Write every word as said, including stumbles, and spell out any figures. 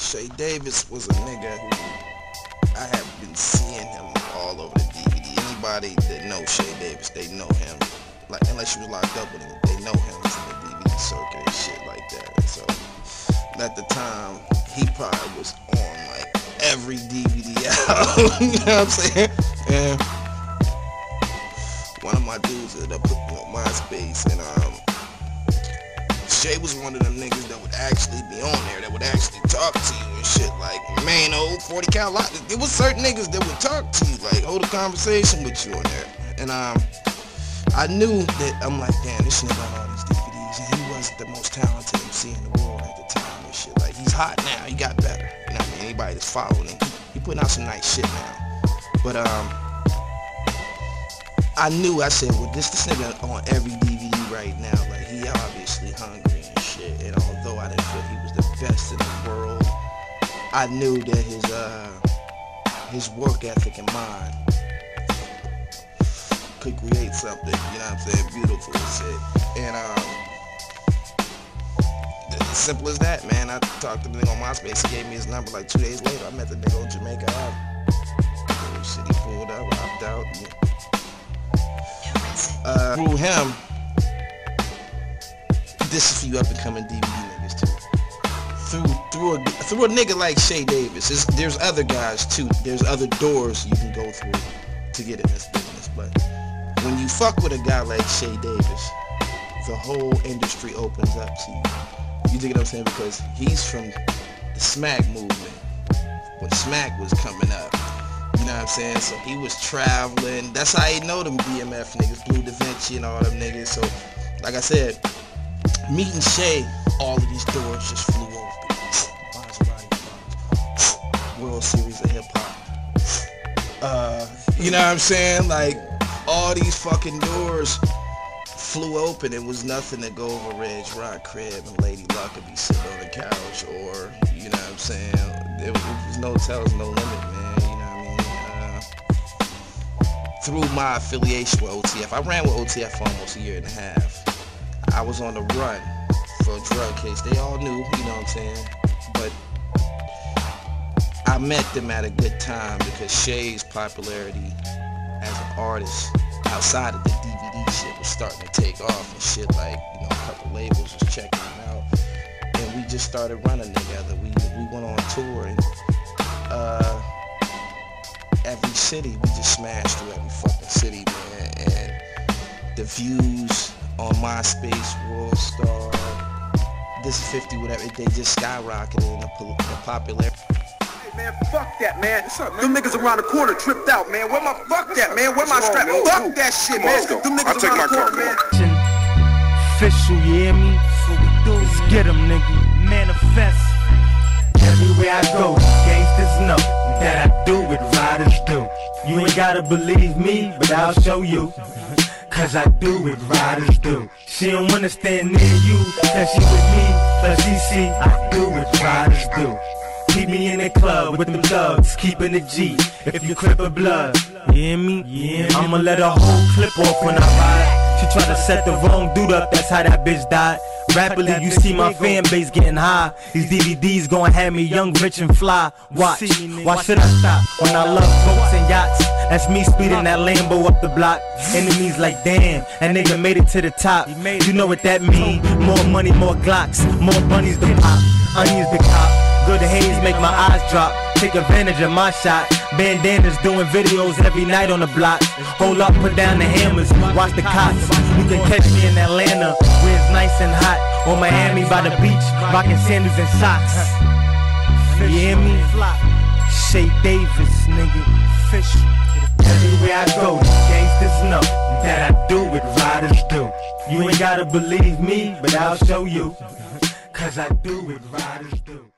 Shay Davis was a nigga who I have been seeing him all over the D V D. Anybody that knows Shay Davis, they know him. Like, unless you was locked up with him, they know him from the D V D circuit and shit like that. And so, at the time, he probably was on like every D V D out. You know what I'm saying? And one of my dudes ended up putting on MySpace, and um, Shay was one of them niggas that would actually be on there, that would actually talk to you and shit, like, man, old forty cal lot. There was certain niggas that would talk to you, like, hold a conversation with you on there. And um, I knew that, I'm like, damn, this nigga on all these D V Ds, and he wasn't the most talented M C in the world at the time and shit. Like, he's hot now, he got better. You know what I mean? Anybody that's following him, he putting out some nice shit now. But um, I knew, I said, well, this this nigga on every D V D right now, like, he obviously hungry and shit. And although I didn't feel he was the best in the world, I knew that his uh his work ethic and mind could create something, you know what I'm saying, beautiful and shit. And um, as simple as that, man. I talked to the nigga on MySpace. He gave me his number like two days later. I met the nigga on Jamaica Ave. Shit, he pulled up, opted out. Yeah. Uh, through him, this is for you up and coming D V D niggas too. Through through a through a nigga like Shay Davis, there's, there's other guys too. There's other doors you can go through to get in this business. But when you fuck with a guy like Shay Davis, the whole industry opens up to you. You dig what I'm saying? Because he's from the Smack movement when Smack was coming up. You know what I'm saying? So he was traveling. That's how he know them B M F niggas, Blue Da Vinci and all them niggas. So, like I said, meeting Shay, all of these doors just flew open. World Series of Hip Hop. Uh, you know what I'm saying? Like, all these fucking doors flew open. It was nothing to go over Red's Rock crib and Lady Luck could be sitting on the couch, or, you know what I'm saying? There was, there was no tells, no limit, man. You know what I mean? Uh, through my affiliation with O T F, I ran with O T F for almost a year and a half. I was on the run for a drug case. They all knew, you know what I'm saying? But I met them at a good time because Shay's popularity as an artist outside of the D V D shit was starting to take off and shit. Like, you know, a couple labels was checking him out, and we just started running together. We we went on tour, and uh, every city we just smashed through every fucking city, man. And the views on MySpace, World Star, This is fifty, whatever, they just skyrocketed in the, the popularity. Man, fuck that, man. What's up, man? Them niggas around the corner tripped out, man. Where my fuck that, man? Where my strap? Fuck that shit, man. Them niggas around the corner, man. Official, you hear me? Let's get them, nigga. Manifest. Everywhere I go, gangsters know that I do what riders do. You ain't gotta believe me, but I'll show you. Cause I do what riders do. She don't wanna stand near you, cause she with me. Plus she see, I do what riders do. Keep me in the club with them thugs, keeping the G. If you crip a blood, you hear me? Yeah. I'ma let a whole clip off when I ride. She tried to set the wrong dude up, that's how that bitch died. Rapidly, you see my fan base getting high. These D V Ds gon' have me young, rich, and fly. Watch, why should I stop when I love boats and yachts? That's me speeding that Lambo up the block. Enemies like, damn, that nigga made it to the top. You know what that mean? More money, more Glocks, more bunnies to pop, onions to cop. Good haze make my eyes drop. Take advantage of my shot. Bandanas doing videos every night on the block. Hold up, put down the hammers, watch the cops. You can catch me in Atlanta, where it's nice and hot. Or Miami by the beach, rocking sandals and socks. You hear me? Shay Davis, nigga. Fish. Everywhere I go, gangsters know that I do what riders do. You ain't gotta believe me, but I'll show you. Cause I do what riders do.